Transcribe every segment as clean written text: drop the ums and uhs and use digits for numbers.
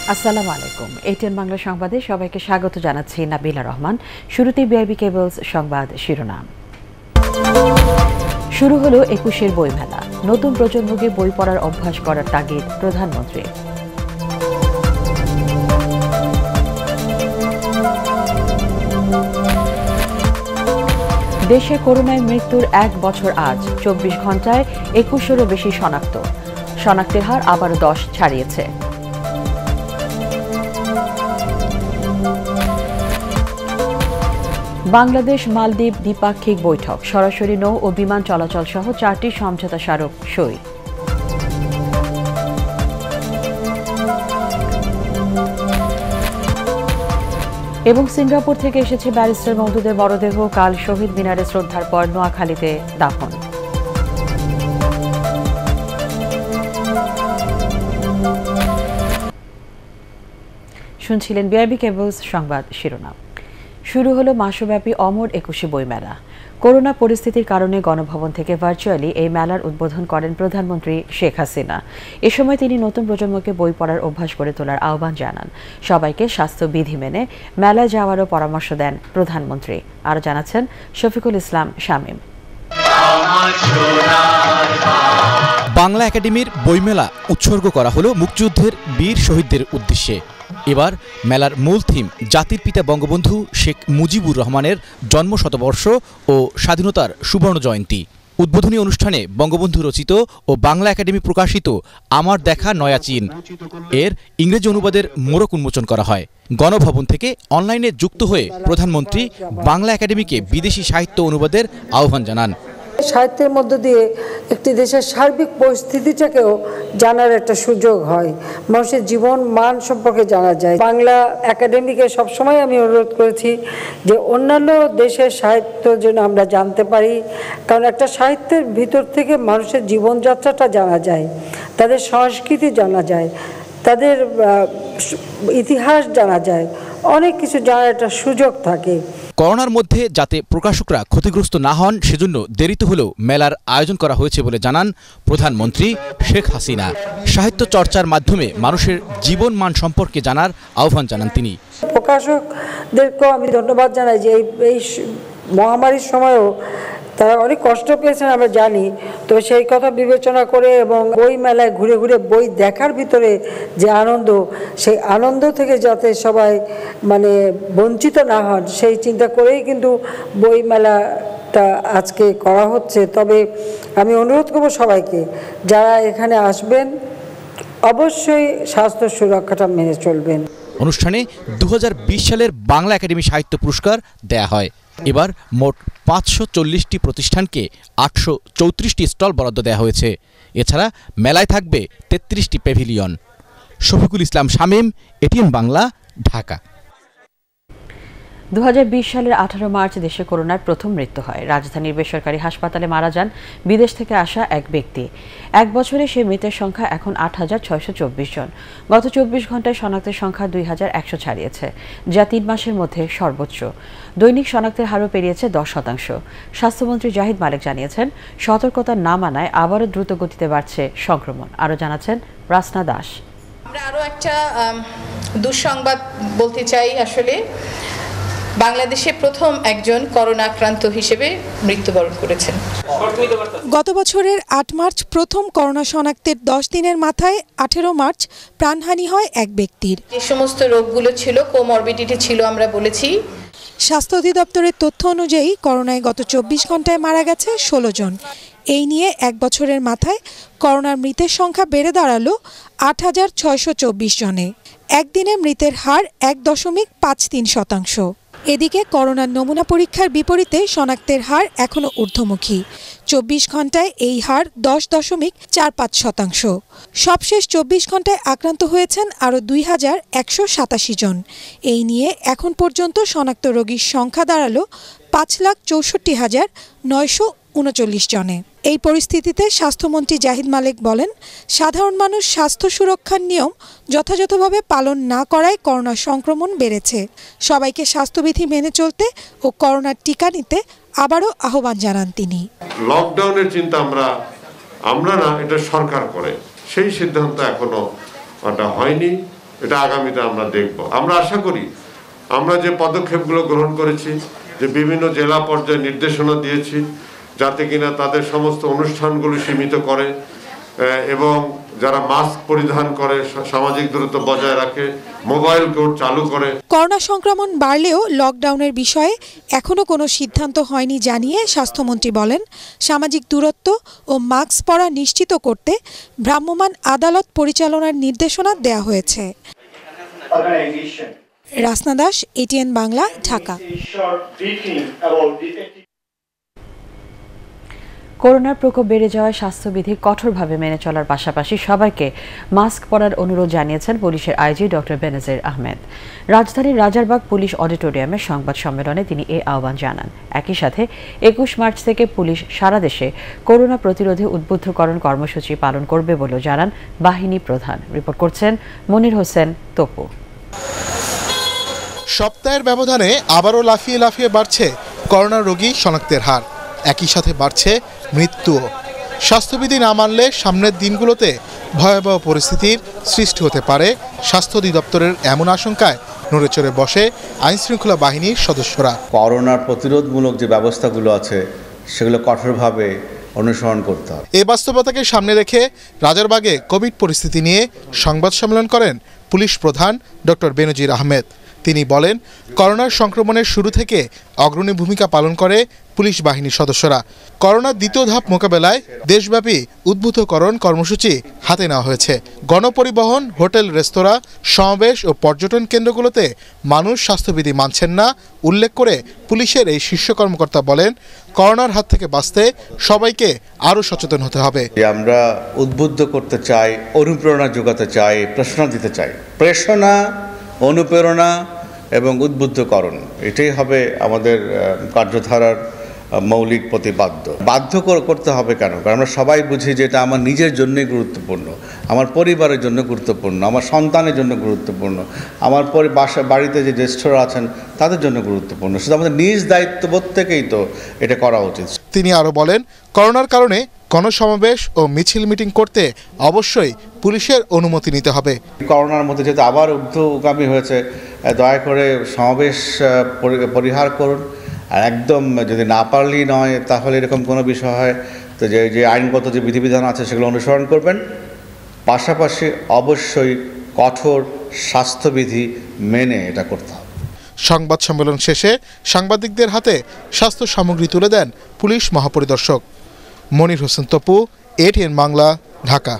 আসসালামু আলাইকুম। ATN বাংলা সংবাদে সবাইকে স্বাগত জানাচ্ছি নাবিলা রহমান। শুরুতেই বিআইবি কেবলস সংবাদ শিরোনাম। শুরু হলো ২১-এর বইমেলা। নতুন প্রজন্মকে বই পড়ার অভ্যাস করার তাগিদ প্রধানমন্ত্রী। দেশে করোনায় মৃত্যুর ১ বছর আজ। ২৪ ঘন্টায় ২১-এরও বেশি শনাক্তের হার আবারও ১০ ছাড়িয়েছে। বাংলাদেশ মালদ্বীপ দ্বিপাক্ষিক বৈঠক। সরাসরি নৌ ও বিমান চলাচল সহ ৪টি সমঝোতা স্মারক সই। এবং সিঙ্গাপুর থেকে এসেছে ব্যারিস্টার মওদুদের মরদেহ। কাল শহীদ মিনারে শ্রদ্ধার পর নোয়াখালীতে দাফন। শুনছিলেন বিআইবি কেবলস সংবাদ শিরোনাম। শুরু হলো মাসব্যাপী অমর ২১ বইমেলা। করোনা পরিস্থিতির কারণে গণভবন থেকে ভার্চুয়ালি এই মেলার উদ্বোধন করেন প্রধানমন্ত্রী শেখ হাসিনা। এ সময় তিনি নতুন প্রজন্মকে বই পড়ার অভ্যাস করে তোলার আহ্বান জানান। সবাইকে স্বাস্থ্যবিধি মেনে মেলায় যাওয়ারও পরামর্শ দেন প্রধানমন্ত্রী। আরও জানাচ্ছেন শফিকুল ইসলাম শামীম। বাংলা একাডেমির বইমেলা উৎসর্গ করা হলো মুক্তিযুদ্ধের বীর শহীদদের উদ্দেশ্যে। এবার মেলার মূল থিম জাতির পিতা বঙ্গবন্ধু শেখ মুজিবুর রহমানের জন্মশতবর্ষ ও স্বাধীনতার সুবর্ণ জয়ন্তী। উদ্বোধনী অনুষ্ঠানে বঙ্গবন্ধু রচিত ও বাংলা একাডেমি প্রকাশিত আমার দেখা নয়া চীন এর ইংরেজি অনুবাদের মোড়ক উন্মোচন করা হয়। গণভবন থেকে অনলাইনে যুক্ত হয়ে প্রধানমন্ত্রী বাংলা একাডেমিকে বিদেশি সাহিত্য অনুবাদের আহ্বান জানান। সাহিত্যের মধ্য দিয়ে একটি দেশের সার্বিক পরিস্থিতিটাকেও জানার একটা সুযোগ হয়, মানুষের জীবন মান সম্পর্কে জানা যায়। বাংলা একাডেমিকে সবসময় আমি অনুরোধ করেছি যে অন্যান্য দেশের সাহিত্য যেন আমরা জানতে পারি, কারণ একটা সাহিত্যের ভিতর থেকে মানুষের জীবনযাত্রাটা জানা যায়, তাদের সংস্কৃতি জানা যায়, তাদের ইতিহাস জানা যায়, অনেক কিছু জানার একটা সুযোগ থাকে। করোনার মধ্যে যাতে প্রকাশকরা ক্ষতিগ্রস্ত না হন সেজন্য দেরিতে হলেও মেলার আয়োজন করা হয়েছে বলে জানান প্রধানমন্ত্রী শেখ হাসিনা। সাহিত্য চর্চার মাধ্যমে মানুষের জীবন মান সম্পর্কে জানার আহ্বান জানান তিনি। প্রকাশকদেরকেও আমি ধন্যবাদ জানাই যে এই মহামারীর সময়ও তারা অনেক কষ্ট পেয়েছেন আমরা জানি, তো সেই কথা বিবেচনা করে এবং বই মেলায় ঘুরে ঘুরে বই দেখার ভিতরে যে আনন্দ, সেই আনন্দ থেকে যাতে সবাই বঞ্চিত না হন সেই চিন্তা করেই কিন্তু বই মেলাটা আজকে করা হচ্ছে। তবে আমি অনুরোধ করব সবাইকে যারা এখানে আসবেন অবশ্যই স্বাস্থ্য সুরক্ষাটা মেনে চলবেন। অনুষ্ঠানে ২০২০ সালের বাংলা একাডেমি সাহিত্য পুরস্কার দেয়া হয়। এবার মোট ৫৪০টি প্রতিষ্ঠানকে ৮৩৪টি স্টল বরাদ্দ দেওয়া হয়েছে। এছাড়া মেলায় থাকবে ৩৩টি প্যাভিলিয়ন। শফিকুল ইসলাম শামীম, ATN বাংলা, ঢাকা। ২০২০ সালের ১৮ মার্চ দেশে করোনার প্রথম মৃত্যু হয়। রাজধানীর বেসরকারি হাসপাতালে মারা যান বিদেশ থেকে আসা এক ব্যক্তি। ১ বছরে সে মৃতের সংখ্যা এখন ৮,৬২৪ জন। গত ২৪ ঘন্টায় শনাক্তের সংখ্যা ২,১০০ ছাড়িয়েছে, যা ৩ মাসের মধ্যে সর্বোচ্চ। দৈনিক শনাক্তের হারও পেরিয়েছে ১০%। স্বাস্থ্যমন্ত্রী জাহিদ মালেক জানিয়েছেন, সতর্কতা না মানায় আবারও দ্রুত গতিতে বাড়ছে সংক্রমণ। আরও জানাচ্ছেন রাসনা দাস। আমরা আরও একটা দুঃসংবাদ বলতে চাই। আসলে বাংলাদেশে প্রথম একজন করোনা আক্রান্ত হিসেবে মৃত্যুবরণ করেছেন। গত বছরের ৮ মার্চ প্রথম করোনা শনাক্তের ১০ দিনের মাথায় ১৮ মার্চ প্রাণহানি হয় এক ব্যক্তির। যে সমস্ত রোগগুলো ছিল, কোমরবিডিটি ছিল, আমরা বলেছি। স্বাস্থ্য অধিদপ্তরের তথ্য অনুযায়ী করোনায় গত ২৪ ঘন্টায় মারা গেছে ১৬ জন। এই নিয়ে ১ বছরের মাথায় করোনার মৃতের সংখ্যা বেড়ে দাঁড়ালো ৮,৬২৪ জনে। একদিনে মৃতের হার ১.৫৩%। এদিকে করোনার নমুনা পরীক্ষার বিপরীতে শনাক্তের হার এখনও ঊর্ধ্বমুখী। ২৪ ঘন্টায় এই হার ১০.৪৫%। সবশেষ ২৪ ঘন্টায় আক্রান্ত হয়েছেন আরও ২,১৮৭ জন। এই নিয়ে এখন পর্যন্ত শনাক্ত রোগীর সংখ্যা দাঁড়ালো ৫,৬৪,৯৩৯ জনে। এই পরিস্থিতিতে স্বাস্থ্যমন্ত্রী জাহিদ মালেক বলেন, সাধারণ মানুষ স্বাস্থ্য সুরক্ষার নিয়ম যথাযথভাবে পালন না করায় করোনা সংক্রমণ বেড়েছে। সবাইকে স্বাস্থ্যবিধি মেনে চলতে ও করোনার টিকা নিতে আবারও আহ্বান জানান তিনি। লকডাউনের চিন্তা আমরা না, এটা সরকার করে, সেই সিদ্ধান্ত এখনো হয়নি। এটা আগামীতে আমরা দেখব। আমরা আশা করি আমরা যে পদক্ষেপগুলো গ্রহণ করেছি, যে বিভিন্ন জেলা পর্যায়ে নির্দেশনা দিয়েছি যাতে কিনা তাদের সমস্ত অনুষ্ঠানগুলো সীমিত করে এবং যারা মাস্ক পরিধান করে, সামাজিক দূরত্ব বজায় রাখে, মোবাইল কোড চালু করে। করোনা সংক্রমণ বাড়লেও লকডাউনের বিষয়ে এখনো কোনো সিদ্ধান্ত হয়নি জানিয়ে স্বাস্থ্যমন্ত্রী বলেন, সামাজিক দূরত্ব ও মাস্ক পরা নিশ্চিত করতে ভ্রাম্যমাণ আদালত পরিচালনার নির্দেশনা দেয়া হয়েছে। রাসনা দাস, ATN বাংলা, ঢাকা। করোনার প্রকোপ বেড়ে যাওয়ায় স্বাস্থ্যবিধি কঠোরভাবে মেনে চলার পাশাপাশি সবাইকে মাস্ক পরার অনুরোধ জানিয়েছেন পুলিশের আইজি ডক্টর বেনজির আহমেদ। রাজধানীর রাজারবাগ পুলিশ অডিটোরিয়ামে সংবাদ সম্মেলনে তিনি এ আহ্বান জানান। একই সাথে 21 মার্চ থেকে পুলিশ সারা দেশে করোনা প্রতিরোধে উদ্বুদ্ধকরণ কর্মসূচি পালন করবে বলেও জানান বাহিনী প্রধান। রিপোর্ট করছেন মনির হোসেন তপু। সপ্তাহের ব্যবধানে আবারও লাফিয়ে লাফিয়ে বাড়ছে করোনা রোগী শনাক্তের হার, একই সাথে বাড়ছে মৃত্যুও। স্বাস্থ্যবিধি না মানলে সামনের দিনগুলোতে ভয়াবহ পরিস্থিতির সৃষ্টি হতে পারে স্বাস্থ্য অধিদপ্তরের এমন আশঙ্কায় নড়েচড়ে বসে আইনশৃঙ্খলা বাহিনীর সদস্যরা। করোনার প্রতিরোধমূলক যে ব্যবস্থাগুলো আছে সেগুলো কঠোরভাবে অনুসরণ করতে হবে। এই বাস্তবতাকে সামনে রেখে রাজারবাগে কোভিড পরিস্থিতি নিয়ে সংবাদ সম্মেলন করেন পুলিশ প্রধান ডক্টর বেনজির আহমেদ। তিনি বলেন, করোনার সংক্রমণের শুরু থেকে অগ্রণী ভূমিকা পালন করে পুলিশ বাহিনীর সদস্যরা। করোনার দ্বিতীয় ধাপ মোকাবেলায় দেশব্যাপী উদ্বুদ্ধকরণ কর্মসূচি হাতে নেওয়া হয়েছে। গণপরিবহন, হোটেল, রেস্তোরাঁ, সমাবেশ ও পর্যটন কেন্দ্রগুলোতে মানুষ স্বাস্থ্যবিধি মানছেন না উল্লেখ করে পুলিশের এই শীর্ষ কর্মকর্তা বলেন, করোনার হাত থেকে বাঁচতে সবাইকে আরও সচেতন হতে হবে। আমরা উদ্বুদ্ধ করতে চাই, অনুপ্রেরণা যোগাতে চাই, প্রেরণা দিতে চাই। প্রেরণা, অনুপ্রেরণা এবং উদ্বুদ্ধকরণ, এটাই হবে আমাদের কার্যধারার মৌলিক প্রতিপাদ্য। বাধ্য করতে হবে কেন? কারণ আমরা সবাই বুঝি যে এটা আমার নিজের জন্যই গুরুত্বপূর্ণ, আমার পরিবারের জন্য গুরুত্বপূর্ণ, আমার সন্তানের জন্য গুরুত্বপূর্ণ, আমার বাড়িতে যে জ্যেষ্ঠরা আছেন তাদের জন্য গুরুত্বপূর্ণ। শুধু আমাদের নিজ দায়িত্ববোধ থেকেই তো এটা করা উচিত। তিনি আরও বলেন, করোনার কারণে গণসমাবেশ ও মিছিল মিটিং করতে অবশ্যই পুলিশের অনুমতি নিতে হবে। করোনার মধ্যে যেহেতু আবার ঊর্ধ্বগামী হয়েছে, দয়া করে সমাবেশ পরিহার করুন। আর একদম যদি না পারলেই নয়, তাহলে এরকম কোনো বিষয় হয় তো যে আইনগত যে বিধিবিধান আছে সেগুলো অনুসরণ করবেন। পাশাপাশি অবশ্যই কঠোর স্বাস্থ্যবিধি মেনে এটা করতে হবে। সংবাদ সম্মেলন শেষে সাংবাদিকদের হাতে স্বাস্থ্য সামগ্রী তুলে দেন পুলিশ মহাপরিদর্শক। মনির হোসেন তপু, ATN বাংলা, ঢাকা।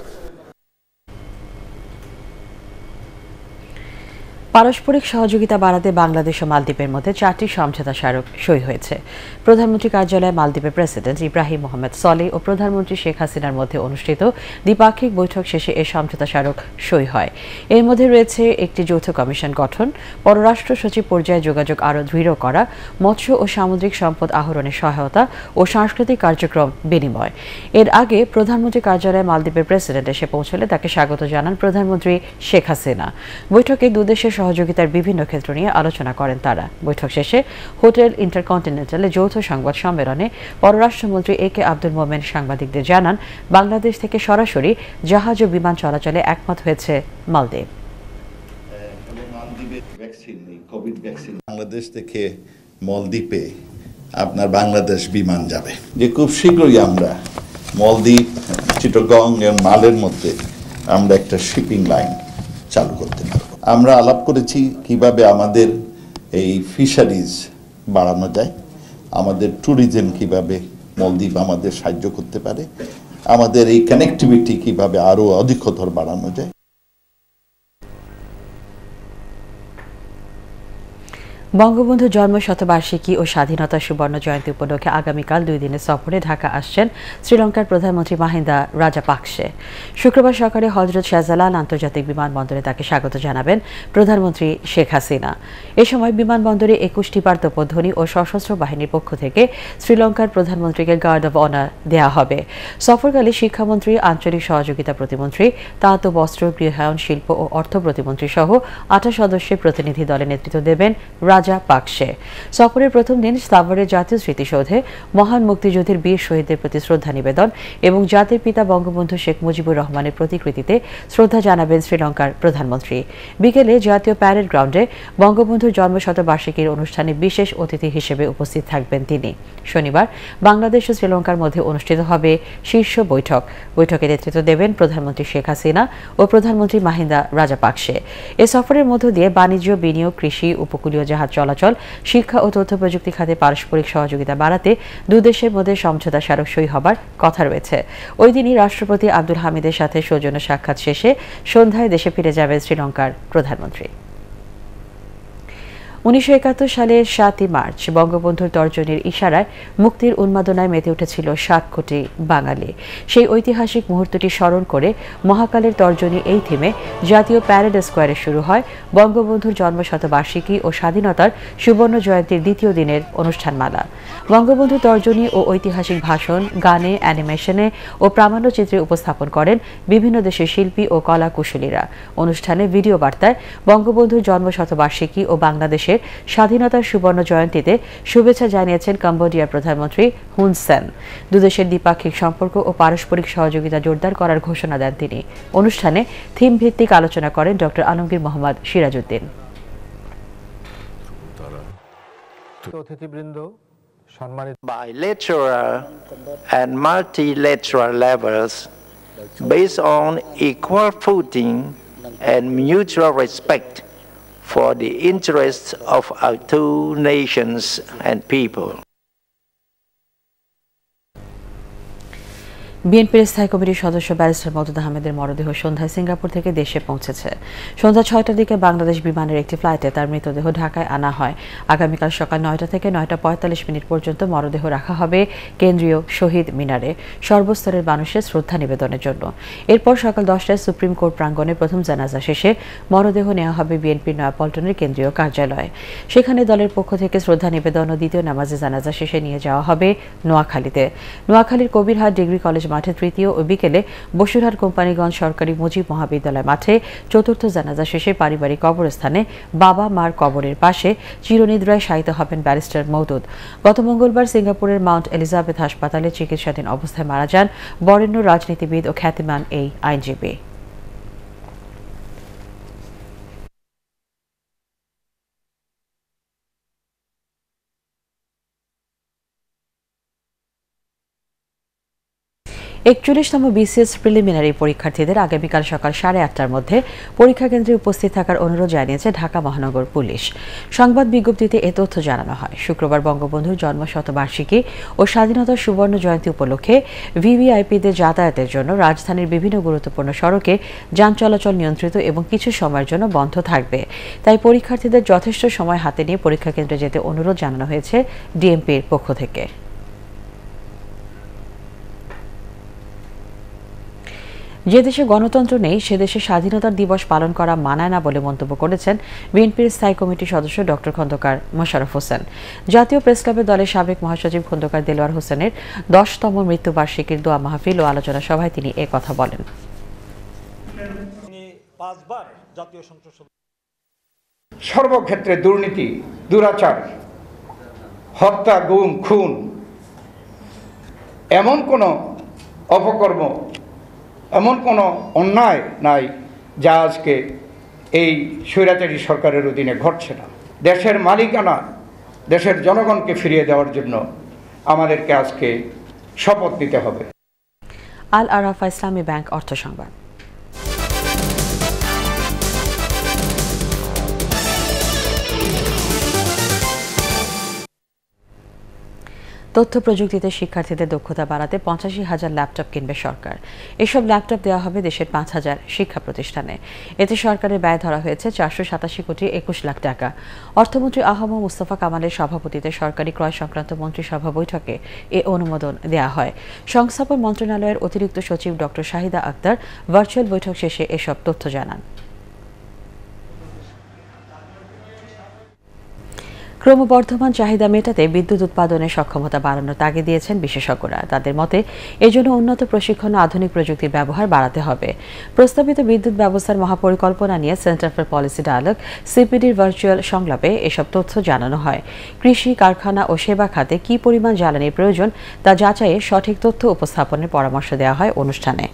পারস্পরিক সহযোগিতা বাড়াতে বাংলাদেশ ও মালদ্বীপের মধ্যে 4টি সমঝোতা স্মারক সই হয়েছে। প্রধানমন্ত্রী কার্যালয়ে মালদ্বীপের প্রেসিডেন্ট ইব্রাহিম মোহাম্মদ সলিহ ও প্রধানমন্ত্রী শেখ হাসিনার মধ্যে অনুষ্ঠিত দ্বিপাক্ষিক বৈঠক শেষে এই সমঝোতা স্মারক সই হয়। এর মধ্যে রয়েছে একটি যৌথ কমিশন গঠন, পররাষ্ট্র সচিব পর্যায়ে যোগাযোগ আরও দৃঢ় করা, মৎস্য ও সামুদ্রিক সম্পদ আহরণে সহায়তা ও সাংস্কৃতিক কার্যক্রম বিনিময়। এর আগে প্রধানমন্ত্রী কার্যালয়ে মালদ্বীপের প্রেসিডেন্ট এসে পৌঁছলে তাকে স্বাগত জানান প্রধানমন্ত্রী শেখ হাসিনা। বৈঠকে দুদেশের সহযোগিতার বিভিন্ন ক্ষেত্র নিয়ে আলোচনা করেন তারা। বৈঠক শেষে হোটেল ইন্টারকন্টিনেন্টালে যৌথ সংবাদ সম্মেলনে পররাষ্ট্রমন্ত্রী AK আব্দুল মোমেন সাংবাদিকদের জানান, বাংলাদেশ থেকে সরাসরি জাহাজ ও বিমান চলাচলে একমত হয়েছে মালদ্বীপ। বাংলাদেশ থেকে মালদ্বীপে আপনার বাংলাদেশ বিমান যাবে, যে খুব শীঘ্রই আমরা মালদ্বীপ, চিটাগং এবং মালের মধ্যে আমরা একটা শিপিং লাইন চালু করতে পারব। আমরা আলাপ করেছি কিভাবে আমাদের এই ফিশারিজ বাড়ানো যায়, আমাদের ট্যুরিজম কিভাবে মালদ্বীপ আমাদের সাহায্য করতে পারে, আমাদের এই কানেক্টিভিটি কিভাবে আরও অধিকতর বাড়ানো যায়। বঙ্গবন্ধু জন্ম শতবার্ষিকী ও স্বাধীনতা সুবর্ণ জয়ন্তী উপলক্ষে আগামীকাল 2 দিনের সফরে ঢাকা আসছেন শ্রীলঙ্কার প্রধানমন্ত্রী মাহিন্দা রাজাপাকসে। শুক্রবার সকালে হজরত শাহজালাল আন্তর্জাতিক বিমানবন্দরে তাকে স্বাগত জানাবেন প্রধানমন্ত্রী শেখ হাসিনা। এ সময় বিমানবন্দরে 21টি বার্তাপধ্বনি ও সশস্ত্র বাহিনীর পক্ষ থেকে শ্রীলঙ্কার প্রধানমন্ত্রীকে গার্ড অব অনার দেওয়া হবে। সফরকালে শিক্ষামন্ত্রী, আঞ্চলিক সহযোগিতা প্রতিমন্ত্রী, তাঁত ও বস্ত্র, গৃহায়ন, শিল্প ও অর্থ প্রতিমন্ত্রী সহ 28 সদস্যের প্রতিনিধি দলে নেতৃত্ব দেবেন রাজাপাকসে। সফরের প্রথম দিন সাভারের জাতীয় স্মৃতিসৌধে মহান মুক্তিযুদ্ধের বীর শহীদদের প্রতি শ্রদ্ধা নিবেদন এবং জাতির পিতা বঙ্গবন্ধু শেখ মুজিবুর রহমানের প্রতিকৃতিতে শ্রদ্ধা জানাবেন শ্রীলঙ্কার প্রধানমন্ত্রী। বিকেলে জাতীয় প্যারেড গ্রাউন্ডে বঙ্গবন্ধুর জন্মশতবার্ষিকীর অনুষ্ঠানে বিশেষ অতিথি হিসেবে উপস্থিত থাকবেন তিনি। শনিবার বাংলাদেশ ও শ্রীলঙ্কার মধ্যে অনুষ্ঠিত হবে শীর্ষ বৈঠক। বৈঠকে নেতৃত্ব দেবেন প্রধানমন্ত্রী শেখ হাসিনা ও প্রধানমন্ত্রী মাহিন্দা রাজাপাকসে। এ সফরের মধ্য দিয়ে বাণিজ্য, বিনিয়োগ, কৃষি, উপকূলীয় জাহাজ চলাচল, শিক্ষা ও তথ্য প্রযুক্তি খাতে পারস্পরিক সহযোগিতা বাড়াতে দুই দেশের মধ্যে সমঝোতা স্মারক সই হবার কথা রয়েছে। ওই দিনই রাষ্ট্রপতি আব্দুল হামিদের সাথে সৌজন্য সাক্ষাৎ শেষে সন্ধ্যায় দেশে ফিরে যাবেন শ্রীলঙ্কার প্রধানমন্ত্রী। 1971 সালের 7 মার্চ বঙ্গবন্ধুর তর্জনীর ইশারায় মুক্তির উন্মাদনায় মেতে উঠেছিল 7 কোটি বাঙালি। সেই ঐতিহাসিক মুহূর্তটি স্মরণ করে মহাকালের তর্জনী এই থিমে জাতীয় প্যারেড স্কোয়ারে শুরু হয় বঙ্গবন্ধুর জন্মশতবার্ষিকী ও স্বাধীনতার সুবর্ণ জয়ন্তীর দ্বিতীয় দিনের অনুষ্ঠানমালা। বঙ্গবন্ধু তর্জনী ও ঐতিহাসিক ভাষণ, গানে, অ্যানিমেশনে ও প্রামাণ্যচিত্রে উপস্থাপন করেন বিভিন্ন দেশের শিল্পী ও কলা কুশলীরা। অনুষ্ঠানে ভিডিও বার্তায় বঙ্গবন্ধুর জন্মশতবার্ষিকী ও বাংলাদেশের স্বাধীনতার সুবর্ণ জয়ন্তীতে শুভেচ্ছা জানিয়েছেন কম্বোডিয়ার প্রধানমন্ত্রী হুন সেন। দুদেশের দ্বিপাক্ষিক সম্পর্ক ও পারস্পরিক সহযোগিতা জোরদার করার ঘোষণা দেন তিনি। অনুষ্ঠানে থিম ভিত্তিক আলোচনা করেন ডক্টর আলমগীর মোহাম্মদ সিরাজউদ্দিন। অতিথিবৃন্দ, সম্মানিত bilateral and multilateral levels based on equal footing and mutual respect for the interests of our two nations and people. বিএনপির স্থায়ী কমিটির সদস্য ব্যারিস্টার মওদুদ আহমেদের মরদেহ সন্ধ্যায় সিঙ্গাপুর থেকে দেশে পৌঁছেছে। সন্ধ্যা 6টার দিকে বাংলাদেশ বিমানের একটি ফ্লাইটে তার মৃতদেহ ঢাকায় আনা হয়। আগামীকাল সকাল 9টা থেকে 9টা 45 পর্যন্ত মরদেহ রাখা হবে কেন্দ্রীয় শহীদ মিনারে সর্বস্তরের মানুষের শ্রদ্ধা নিবেদনের জন্য। এরপর সকাল 10টায় সুপ্রিম কোর্ট প্রাঙ্গণে প্রথম জানাজা শেষে মরদেহ নেওয়া হবে বিএনপির নয়াপল্টনের কেন্দ্রীয় কার্যালয়ে। সেখানে দলের পক্ষ থেকে শ্রদ্ধা নিবেদন ও দ্বিতীয় নামাজে জানাজা শেষে নিয়ে যাওয়া হবে নোয়াখালীতে। নোয়াখালীর কবিরহাট ডিগ্রি কলেজ মাঠে তৃতীয় ও বিকেলে বসুরহাট কোম্পানিগঞ্জ সরকারি মুজিব মহাবিদ্যালয় মাঠে চতুর্থ জানাজা শেষে পারিবারিক কবরস্থানে বাবা মার কবরের পাশে চিরনিদ্রায় শায়িত হবেন ব্যারিস্টার মওদুদ। গত মঙ্গলবার সিঙ্গাপুরের মাউন্ট এলিজাবেথ হাসপাতালে চিকিৎসাধীন অবস্থায় মারা যান বরেণ্য রাজনীতিবিদ ও খ্যাতিমান এই আইনজীবী। একচল্লিশতম বিসিএস প্রিলিমিনারি পরীক্ষার্থীদের আগামীকাল সকাল 8:30টার মধ্যে পরীক্ষা কেন্দ্রে উপস্থিত থাকার অনুরোধ জানিয়েছে ঢাকা মহানগর পুলিশ। সংবাদ বিজ্ঞপ্তিতে এ তথ্য জানানো হয়। শুক্রবার বঙ্গবন্ধুর জন্মশতবার্ষিকী ও স্বাধীনতার সুবর্ণ জয়ন্তী উপলক্ষে ভিভিআইপিদের যাতায়াতের জন্য রাজধানীর বিভিন্ন গুরুত্বপূর্ণ সড়কে যান চলাচল নিয়ন্ত্রিত এবং কিছু সময়ের জন্য বন্ধ থাকবে। তাই পরীক্ষার্থীদের যথেষ্ট সময় হাতে নিয়ে পরীক্ষা কেন্দ্রে যেতে অনুরোধ জানানো হয়েছে ডিএমপির পক্ষ থেকে। যে দেশে গণতন্ত্র নেই সে দেশে স্বাধীনতার দিবস পালন করা মানায় না বলে মন্তব্য করেছেন বিএনপির স্থায়ী কমিটির সদস্য ডক্টর খন্দকার মোশাররফ হোসেন। জাতীয় প্রেসক্লাবের দলের সাবেক মহাসচিব খন্দকার দেলোয়ার হোসেনের 10তম মৃত্যুবার্ষিকীর দোয়া মাহফিল ও আলোচনা সভায় তিনি এ কথা বলেন। সর্বক্ষেত্রে দুর্নীতি, দুরাচার, হত্যা, গুম, খুন, এমন কোনো অপকর্ম, এমন কোনো অন্যায় নাই যা আজকে এই স্বৈরাচারী সরকারের অধীনে ঘটছে না। দেশের মালিকানা দেশের জনগণকে ফিরিয়ে দেওয়ার জন্য আমাদেরকে আজকে শপথ নিতে হবে। আল আরাফা ইসলামী ব্যাংক অর্থ সংবাদ। তথ্য প্রযুক্তিতে শিক্ষার্থীদের দক্ষতা বাড়াতে 85,000 ল্যাপটপ কিনবে সরকার। এসব ল্যাপটপ দেওয়া হবে দেশের 5,000 শিক্ষা প্রতিষ্ঠানে। এতে সরকারের ব্যয় ধরা হয়েছে 487 কোটি 21 লাখ টাকা। অর্থমন্ত্রী আহম মুস্তফা কামালের সভাপতিত্বে সরকারি ক্রয় সংক্রান্ত মন্ত্রিসভা বৈঠকে এ অনুমোদন দেওয়া হয়। সংস্থাপন মন্ত্রণালয়ের অতিরিক্ত সচিব ডক্টর শাহিদা আক্তার ভার্চুয়াল বৈঠক শেষে এসব তথ্য জানান। ক্রমবর্ধমান চাহিদা মেটাতে বিদ্যুৎ উৎপাদনের সক্ষমতা বাড়ানোর তাগিদ দিয়েছেন বিশেষজ্ঞরা। তাদের মতে এজন্য উন্নত প্রশিক্ষণ ও আধুনিক প্রযুক্তির ব্যবহার বাড়াতে হবে। প্রস্তাবিত বিদ্যুৎ ব্যবস্থার মহাপরিকল্পনা নিয়ে সেন্টার ফর পলিসি ডায়ালগ সিপিডির ভার্চুয়াল সংলাপে এসব তথ্য জানানো হয়। কৃষি, কারখানা ও সেবা খাতে কী পরিমাণ জ্বালানির প্রয়োজন তা যাচাইয়ে সঠিক তথ্য উপস্থাপনের পরামর্শ দেওয়া হয় অনুষ্ঠানে।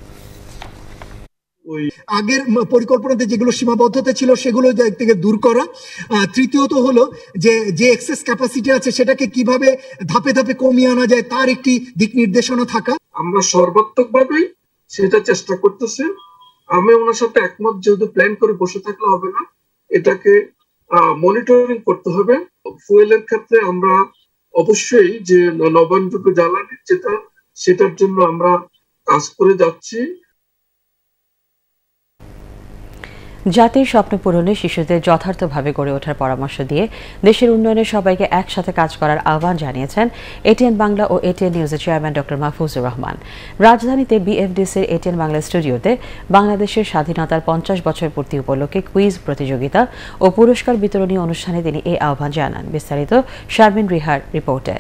আগের পরিকল্পনাতে যেগুলো সীমাবদ্ধতা ছিল সেগুলো থেকে দূর করা। তৃতীয়ত হলো যে এক্সেস ক্যাপাসিটি আছে সেটাকে কিভাবে ধাপে ধাপে কমিয়ে আনা যায় তার একটি দিক নির্দেশনা থাকা। আমরা সর্বাত্মকভাবেই সেটা চেষ্টা করতেছি। আমি ওনার সাথে একমত, যেহেতু প্ল্যান করে বসে থাকলে হবে না, এটাকে মনিটরিং করতে হবে। ফুয়েলের ক্ষেত্রে আমরা অবশ্যই যে নবায়নযোগ্য জ্বালানি সেটার জন্য আমরা কাজ করে যাচ্ছি। জাতির স্বপ্ন পূরণে শিশুদের যথার্থভাবে গড়ে ওঠার পরামর্শ দিয়ে দেশের উন্নয়নে সবাইকে একসাথে কাজ করার আহ্বান জানিয়েছেন এটিএন বাংলা ও এটিএন নিউজের চেয়ারম্যান ডক্টর মাহফুজুর রহমান। রাজধানীতে বিএফডিসির এটিএন বাংলা স্টুডিওতে বাংলাদেশের স্বাধীনতার 50 বছর পূর্তি উপলক্ষে কুইজ প্রতিযোগিতা ও পুরস্কার বিতরণী অনুষ্ঠানে তিনি এই আহ্বান জানান। বিস্তারিত শারমিন রিহার রিপোর্টে।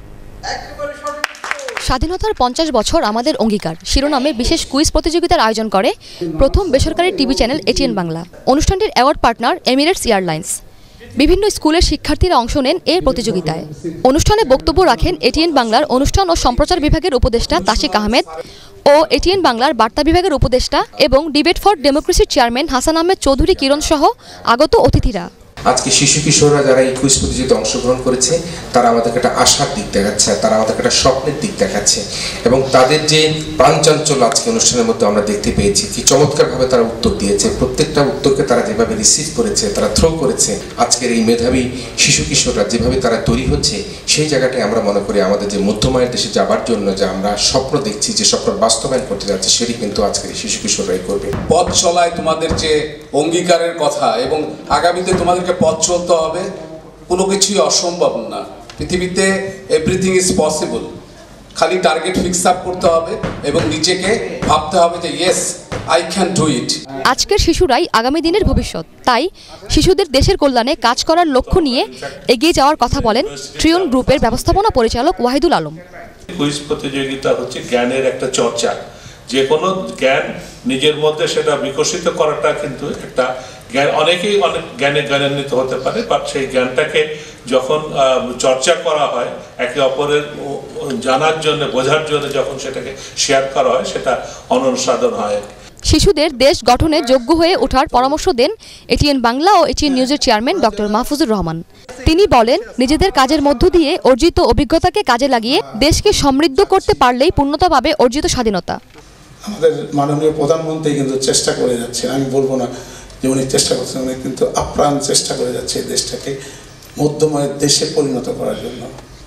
স্বাধীনতার 50 বছর আমাদের অঙ্গীকার শিরোনামে বিশেষ কুইজ প্রতিযোগিতার আয়োজন করে প্রথম বেসরকারি টিভি চ্যানেল এটিএন বাংলা। অনুষ্ঠানটির অ্যাওয়ার্ড পার্টনার এমিরেটস এয়ারলাইন্স। বিভিন্ন স্কুলের শিক্ষার্থীরা অংশ নেন এই প্রতিযোগিতায়। অনুষ্ঠানে বক্তব্য রাখেন এটিএন বাংলার অনুষ্ঠান ও সম্প্রচার বিভাগের উপদেষ্টা তাশিক আহমেদ ও এটিএন বাংলার বার্তা বিভাগের উপদেষ্টা এবং ডিবেট ফর ডেমোক্রেসির চেয়ারম্যান হাসান আহমেদ চৌধুরী কিরণ সহ আগত অতিথিরা। আজকে শিশু কিশোররা যারা এই কুইজ প্রতিযোগিতায় অংশগ্রহণ করেছে তারা আমাদেরকে একটা আশার দিক দেখাচ্ছে, তারা আমাদেরকে একটা স্বপ্নের দিক দেখাচ্ছে এবং তাদের যে প্রাণচাঞ্চল্য আজকে অনুষ্ঠানের মধ্যে আমরা দেখতে পেয়েছি কি চমৎকারভাবে তারা উত্তর দিয়েছে। প্রত্যেকটা উত্তরকে তারা যেভাবে রিসিভ করেছে, তারা থ্রো করেছে, আজকের এই মেধাবী শিশু কিশোররা যেভাবে তারা তৈরি হচ্ছে সেই জায়গাটায় আমরা মনে করি আমাদের যে মধ্যমায়ের দেশে যাবার জন্য যে আমরা স্বপ্ন দেখছি, যে স্বপ্ন বাস্তবায়ন করতে যাচ্ছে সেটি কিন্তু আজকের এই শিশু কিশোররাই করবে। পথ চলায় তোমাদের যে অঙ্গীকারের কথা এবং আগামীতে তোমাদেরকে পথ চলতে হবে, কোনো কিছুই অসম্ভব না। পৃথিবীতে এভরিথিং ইজ পসিবল। খালি টার্গেট ফিক্স আপ করতে হবে এবং নিজেকে ভাবতে হবে যে yes I can do it. আজকের শিশুরাই আগামী দিনের ভবিষ্যৎ, তাই শিশুদের দেশের কল্যাণে কাজ করার লক্ষ্য নিয়ে এগিয়ে যাওয়ার কথা বলেন ট্রিয়ন গ্রুপের ব্যবস্থাপনা পরিচালক ওয়াহিদুল আলম। কুইজ প্রতিযোগিতা হচ্ছে জ্ঞানের একটা চর্চা। যে কোনো জ্ঞান নিজের মধ্যে সেটা বিকশিত করাটা কিন্তু একটা জ্ঞান, অনেকেই অনেক জ্ঞানান্বিত হতে পারে, বাট সেই জ্ঞানটাকে যখন চর্চা করা হয় একে অপরের জানার জন্য, বোঝার জন্য যখন সেটাকে শেয়ার করা হয় সেটা অনুসাধন হয়। শিশুদের দেশ গঠনে যোগ্য হয়ে ওঠার পরামর্শ দেন এটিএন বাংলা ও এটিএন নিউজের চেয়ারম্যান ডক্টর মাহফুজুর রহমান। তিনি বলেন, নিজেদের কাজের মধ্য দিয়ে অর্জিত অভিজ্ঞতাকে কাজে লাগিয়ে দেশকে সমৃদ্ধ করতে পারলেই পূর্ণতা পাবে অর্জিত স্বাধীনতা। আমাদের মাননীয় প্রধানমন্ত্রী কিন্তু চেষ্টা করে যাচ্ছেন, আমি বলবো না যে উনি চেষ্টা করছেন, উনি কিন্তু আপ্রাণ চেষ্টা করে যাচ্ছে এই দেশটাকে মধ্যমায়ের দেশে পরিণত করার জন্য।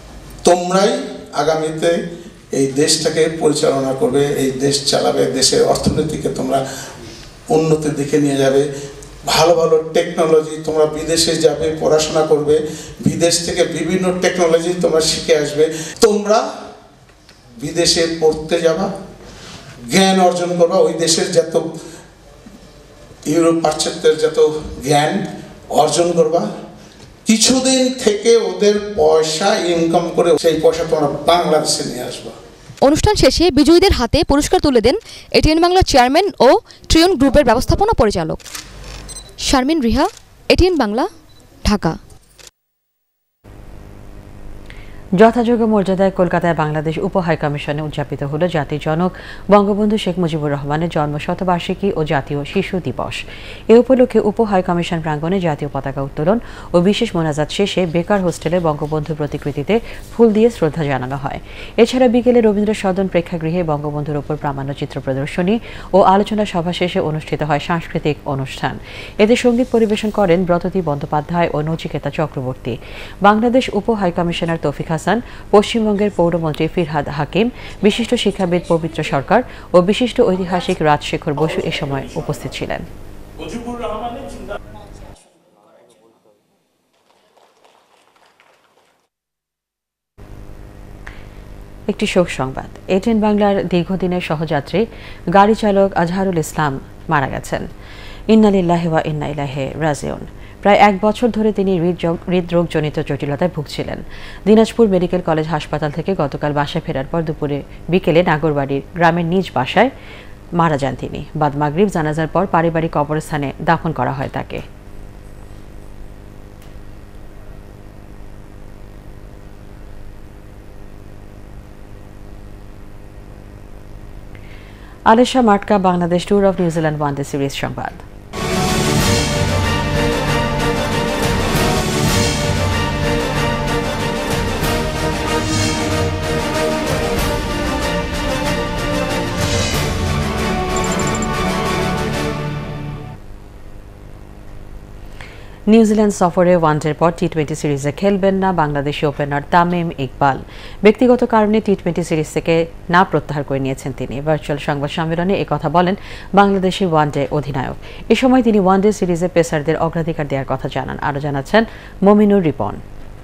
তোমরাই আগামীতে এই দেশটাকে পরিচালনা করবে, এই দেশ চালাবে, দেশের অর্থনীতিকে তোমরা উন্নতির দিকে নিয়ে যাবে। ভালো ভালো টেকনোলজি, তোমরা বিদেশে যাবে, পড়াশোনা করবে, বিদেশ থেকে বিভিন্ন টেকনোলজি তোমরা শিখে আসবে। তোমরা বিদেশে পড়তে যাবা, জ্ঞান অর্জন করবা, ওই দেশের যত ইউরোপ পাশ্চাত্যের যত জ্ঞান অর্জন করবা, কিছুদিন থেকে ওদের পয়সা ইনকাম করে সেই পয়সা তোমরা বাংলাদেশে নিয়ে আসবা। অনুষ্ঠান শেষে বিজয়ীদের হাতে পুরস্কার তুলে দেন এটিএন বাংলার চেয়ারম্যান ও ট্রিয়ন গ্রুপের ব্যবস্থাপনা পরিচালক। শারমিন রিহা, এটিএন বাংলা, ঢাকা। যথাযোগ্য মর্যাদায় কলকাতায় বাংলাদেশ উপ হাইকমিশনে উদযাপিত হল জাতির জনক বঙ্গবন্ধু শেখ মুজিবুর রহমানের জন্ম শতবার্ষিকী ও জাতীয় শিশু দিবস। এ উপলক্ষে উপ হাইকমিশন প্রাঙ্গণে জাতীয় পতাকা উত্তোলন ও বিশেষ মোনাজাত শেষে বেকার হোস্টেলে বঙ্গবন্ধুর প্রতিকৃতিতে ফুল দিয়ে শ্রদ্ধা জানানো হয়। এছাড়া বিকেলে রবীন্দ্র সদন প্রেক্ষাগৃহে বঙ্গবন্ধুর উপর প্রামাণ্যচিত্র প্রদর্শনী ও আলোচনা সভা শেষে অনুষ্ঠিত হয় সাংস্কৃতিক অনুষ্ঠান। এতে সঙ্গীত পরিবেশন করেন ব্রততী বন্দ্যোপাধ্যায় ও নচিকেতা চক্রবর্তী। বাংলাদেশ উপ হাইকমিশনার তৌফিক হাসান, পশ্চিমবঙ্গের পৌরমন্ত্রী ফিরহাদ হাকিম, বিশিষ্ট শিক্ষাবিদ পবিত্র সরকার ও বিশিষ্ট ঐতিহাসিক রাজশেখর বসু এ সময় উপস্থিত ছিলেন। একটি শোক সংবাদ। এটিএন বাংলার দীর্ঘদিনের সহযাত্রী গাড়ি চালক আজহারুল ইসলাম মারা গেছেন। ইন্না লিল্লাহি ওয়া ইন্না ইলাইহি রাজিউন। প্রায় 1 বছর ধরে তিনি হৃদরোগজনিত জটিলতায় ভুগছিলেন। দিনাজপুর মেডিকেল কলেজ হাসপাতাল থেকে গতকাল বাসায় ফেরার পর বিকেলে নাগরবাড়ির গ্রামের নিজ বাসায় মারা যান তিনি। বাদ মাগরিব জানাজার পর পারিবারিক কবরস্থানে দাফন করা হয় তাকে। আলেশা মাটকা Bangladesh tour of New Zealand one day series সংবাদ। নিউজিল্যান্ড সফরে ওয়ানডের পর টি-20 সিরিজে খেলবেন না বাংলাদেশি ওপেনার তামিম ইকবাল। ব্যক্তিগত কারণে টি-20 সিরিজ থেকে না প্রত্যাহার করে নিয়েছেন তিনি। ভার্চুয়াল সংবাদ সম্মেলনে একথা বলেন বাংলাদেশি ওয়ানডে অধিনায়ক। এ সময় তিনি ওয়ানডে সিরিজে পেসারদের অগ্রাধিকার দেওয়ার কথা জানান। আরও জানাচ্ছেন মমিনুর রিপন।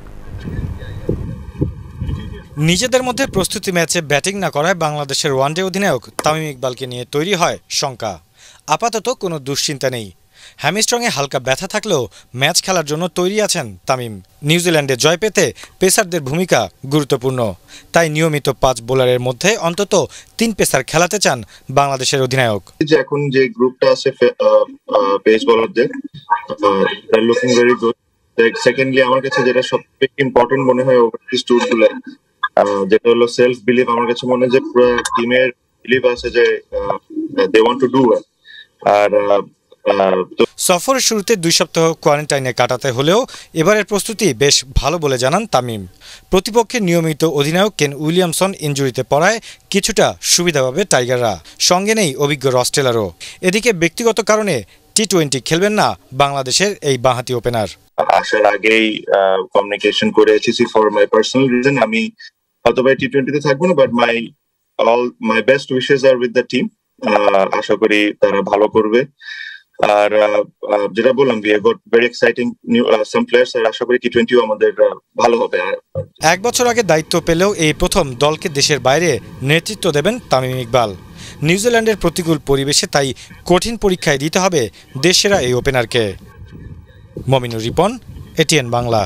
নিজেদের মধ্যে প্রস্তুতি ম্যাচে ব্যাটিং না করায় বাংলাদেশের ওয়ানডে অধিনায়ক তামিম ইকবালকে নিয়ে তৈরি হয় শঙ্কা। আপাতত কোনো দুশ্চিন্তা নেই। হ্যামস্ট্রংয়ে হালকা ব্যথা থাকলেও ম্যাচ খেলার জন্য তৈরি আছেন তামিম। নিউজিল্যান্ডে জয় পেতে পেসারদের ভূমিকা গুরুত্বপূর্ণ, তাই নিয়মিত 5 বোলারের মধ্যে অন্তত 3 পেসার খেলাতে চান বাংলাদেশের অধিনায়ক। এখন যে গ্রুপটা আছে পেস বোলারদের, লুকিং ভেরি গুড। সেকেন্ডলি আমার কাছে যেটা সবথেকে ইম্পর্টেন্ট মনে হয় ওভারসিজ ট্যুরগুলো, যেটা হলো সেলফ বিলিভ। আমার কাছে মনে হয় যে পুরো টিমের বিলিভ আছে যে they want to do well. আর সফরের শুরুতে 2 সপ্তাহ কোয়ারেন্টাইনে কাটাতে হলেও এবারের প্রস্তুতি বেশ ভালো বলে জানান তামিম। প্রতিপক্ষের নিয়মিত অধিনায়ক কেন উইলিয়ামসন ইনজুরিতে পড়ায় কিছুটা সুবিধা পাবে টাইগাররা। সঙ্গে নেই অভিজ্ঞ রস টেলরও। এদিকে ব্যক্তিগত কারণে টি-20 খেলবেন না বাংলাদেশের এই বাঁহাতি ওপেনার। আসার আগেই কমিউনিকেশন করে এসেছি ফর মাই পার্সোনাল রিজন। আমি হয়তো টি-20 থাকবো না, but my best wishes are with the team. আশা করি তারা ভালো করবে। আর যেটা বললাম, we have got very exciting new some players, আর আশা করি টি-20 আমাদের ভালো হবে। 1 বছর আগে দায়িত্ব পেলেও এই প্রথম দলকে দেশের বাইরে নেতৃত্ব দেবেন তামিম ইকবাল। নিউজিল্যান্ডের প্রতিকূল পরিবেশে তাই কঠিন পরীক্ষায় দিতে হবে দেশসেরা এই ওপেনারকে। মমিনুর রিপন, ATN বাংলা।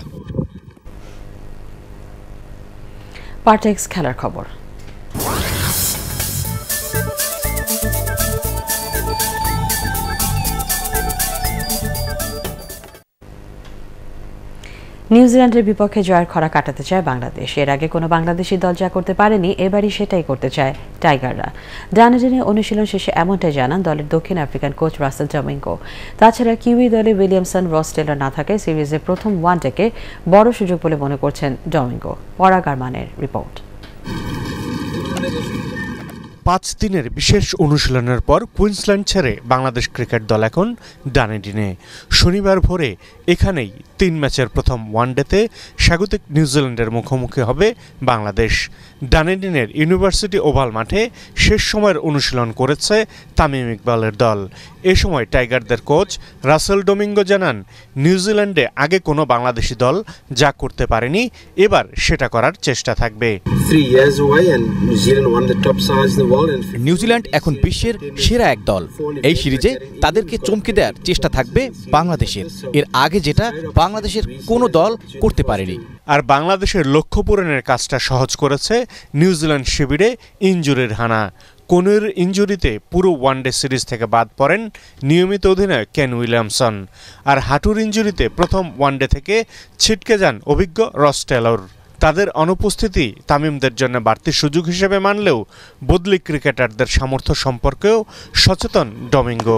পার্টেক্স খেলার খবর। নিউজিল্যান্ডের বিপক্ষে জয়ের খরা কাটাতে চায় বাংলাদেশ। এর আগে কোনো বাংলাদেশি দল যা করতে পারেনি, এবারই সেটাই করতে চায় টাইগাররা। ডানেডিনে অনুশীলন শেষে এমনটাই জানান দলের দক্ষিণ আফ্রিকান কোচ রাসেল ডমিঙ্গো। তাছাড়া কিউই দলে উইলিয়ামসন, রস টেলর না থাকায় সিরিজের প্রথম ওয়ানডেকে বড় সুযোগ বলে মনে করছেন ডমিঙ্গো। রাহমানের রিপোর্ট। 5 দিনের বিশেষ অনুশীলনের পর কুইন্সল্যান্ড ছেড়ে বাংলাদেশ ক্রিকেট দল এখন ডানেডিনে। শনিবার ভোরে এখানেই 3 ম্যাচের প্রথম ওয়ানডেতে স্বাগতিক নিউজিল্যান্ডের মুখোমুখি হবে বাংলাদেশ। ডানেডিনের ইউনিভার্সিটি ওভাল মাঠে শেষ সময়ের অনুশীলন করেছে তামিম ইকবালের দল। এ সময় টাইগারদের কোচ রাসেল ডমিঙ্গো জানান, নিউজিল্যান্ডে আগে কোনো বাংলাদেশি দল যা করতে পারেনি, এবার সেটা করার চেষ্টা থাকবে। নিউজিল্যান্ড এখন বিশ্বের সেরা এক দল। এই সিরিজে তাদেরকে চমকে দেওয়ার চেষ্টা থাকবে বাংলাদেশের। এর আগে যেটা বাংলাদেশের কোনো দল করতে পারেনি। আর বাংলাদেশের লক্ষ্য পূরণের কাজটা সহজ করেছে নিউজিল্যান্ড শিবিরে ইনজুরির হানা। কোনোর ইনজুরিতে পুরো ওয়ানডে সিরিজ থেকে বাদ পড়েন নিয়মিত অধিনায়ক কেন উইলিয়ামসন। আর হাঁটুর ইনজুরিতে প্রথম ওয়ানডে থেকে ছিটকে যান অভিজ্ঞ রস টেলর। তাদের অনুপস্থিতি তামিমদের জন্য বাড়তি সুযোগ হিসেবে মানলেও বদলি ক্রিকেটারদের সামর্থ্য সম্পর্কেও সচেতন ডমিঙ্গো।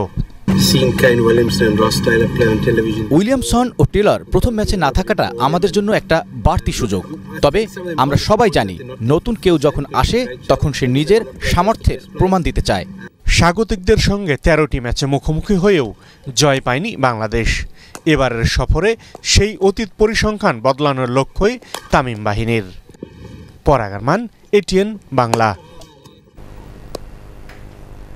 উইলিয়ামসন ও টেলর প্রথম ম্যাচে না থাকাটা আমাদের জন্য একটা বাড়তি সুযোগ। তবে আমরা সবাই জানি, নতুন কেউ যখন আসে তখন সে নিজের সামর্থ্যের প্রমাণ দিতে চায়। স্বাগতিকদের সঙ্গে 13টি ম্যাচে মুখোমুখি হয়েও জয় পায়নি বাংলাদেশ। এবারের সফরে সেই অতীত পরিসংখ্যান বদলানোর লক্ষ্যই তামিম বাহিনীর। রাহমান, ATN বাংলা।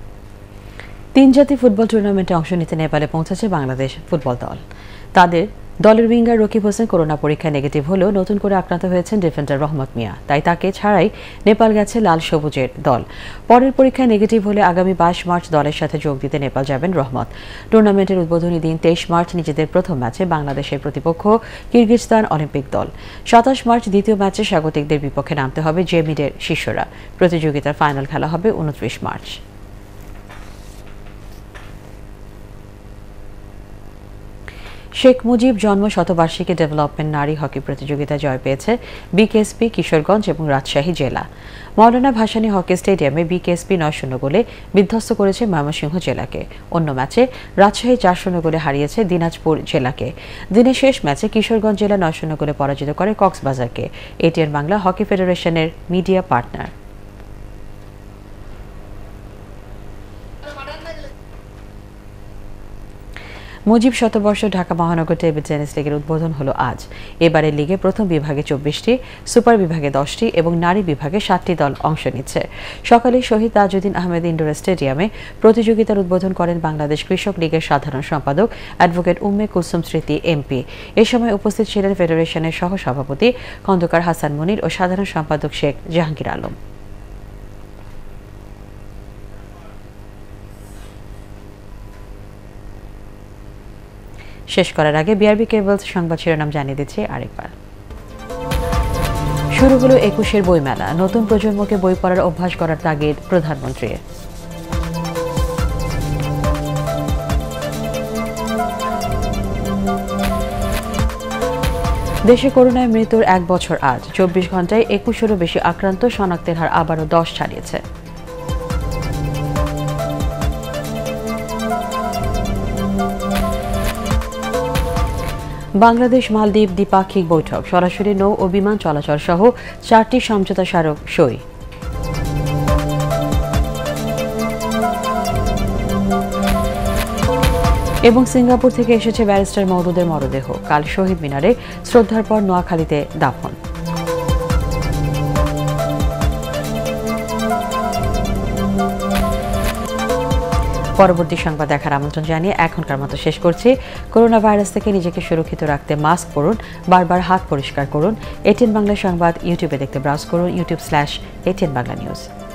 3 জাতীয় ফুটবল টুর্নামেন্টে অংশ নিতে নেপালে পৌঁছেছে বাংলাদেশ ফুটবল দল। তাদের দলের উইঙ্গার রকিব হোসেন করোনা পরীক্ষায় নেগেটিভ হলেও নতুন করে আক্রান্ত হয়েছেন ডিফেন্ডার রহমত মিয়া, তাই তাকে ছাড়াই নেপাল গেছে লাল সবুজের দল। পরের পরীক্ষায় নেগেটিভ হলে আগামী 22 মার্চ দলের সাথে যোগ দিতে নেপাল যাবেন রহমত। টুর্নামেন্টের উদ্বোধনী দিন 23 মার্চ নিজেদের প্রথম ম্যাচে বাংলাদেশের প্রতিপক্ষ কিরগিজস্তান অলিম্পিক দল। 27 মার্চ দ্বিতীয় ম্যাচে স্বাগতিকদের বিপক্ষে নামতে হবে জেমিডের শিষ্যরা। প্রতিযোগিতার ফাইনাল খেলা হবে 29 মার্চ। শেখ মুজিব জন্ম শতবার্ষিকী ডেভেলপমেন্ট নারী হকি প্রতিযোগিতায় জয় পেয়েছে বিকেএসপি কিশোরগঞ্জ এবং রাজশাহী জেলা। মৌলানা ভাসানী হকি স্টেডিয়ামে বিকেএসপি 9-0 গোলে বিধ্বস্ত করেছে ময়মনসিংহ জেলাকে। অন্য ম্যাচে রাজশাহী 4-0 গোলে হারিয়েছে দিনাজপুর জেলাকে। দিনের শেষ ম্যাচে কিশোরগঞ্জ জেলা 9-0 গোলে পরাজিত করে কক্সবাজারকে। এটিএন বাংলা হকি ফেডারেশনের মিডিয়া পার্টনার। মুজিব শতবর্ষ ঢাকা মহানগর টেবিল টেনিস লিগের উদ্বোধন হলো আজ। এবারের লিগে প্রথম বিভাগে 24টি, সুপার বিভাগে 10টি এবং নারী বিভাগে 7টি দল অংশ নিচ্ছে। সকালে শহীদ তাজউদ্দিন আহমেদ ইনডোর স্টেডিয়ামে প্রতিযোগিতার উদ্বোধন করেন বাংলাদেশ কৃষক লীগের সাধারণ সম্পাদক অ্যাডভোকেট উম্মে কুলসুম স্মৃতি এমপি। এ সময় উপস্থিত ছিলেন ফেডারেশনের সহসভাপতি খন্দকার হাসান মনির ও সাধারণ সম্পাদক শেখ জাহাঙ্গীর আলম। শেষ করার আগে বিআরবি কেবলস সংবাদ শিরোনাম জানিয়ে দিচ্ছি আরেকবার। শুরু হলো 21-এর বইমেলা। নতুন প্রজন্মকে বই পড়ার অভ্যাস করার তাগিদ প্রধানমন্ত্রীর। দেশে করোনায় মৃত্যুর 1 বছর আজ। 24 ঘন্টায় 21-এরও বেশি আক্রান্ত, শনাক্তের হার আবারও 10 ছাড়িয়েছে। বাংলাদেশ মালদ্বীপ দ্বিপাক্ষিক বৈঠক, সরাসরি নৌ ও বিমান চলাচল সহ 4টি সমঝোতা স্মারক সই। এবং সিঙ্গাপুর থেকে এসেছে ব্যারিস্টার মওদুদের মরদেহ। কাল শহীদ মিনারে শ্রদ্ধার পর নোয়াখালীতে দাফন। পরবর্তী সংবাদ দেখার আমন্ত্রণ জানিয়ে এখনকার মতো শেষ করছি। করোনা ভাইরাস থেকে নিজেকে সুরক্ষিত রাখতে মাস্ক পরুন, বারবার হাত পরিষ্কার করুন। এটিএন বাংলা সংবাদ ইউটিউবে দেখতে ব্রাউজ করুন youtube/ATN Bangla News।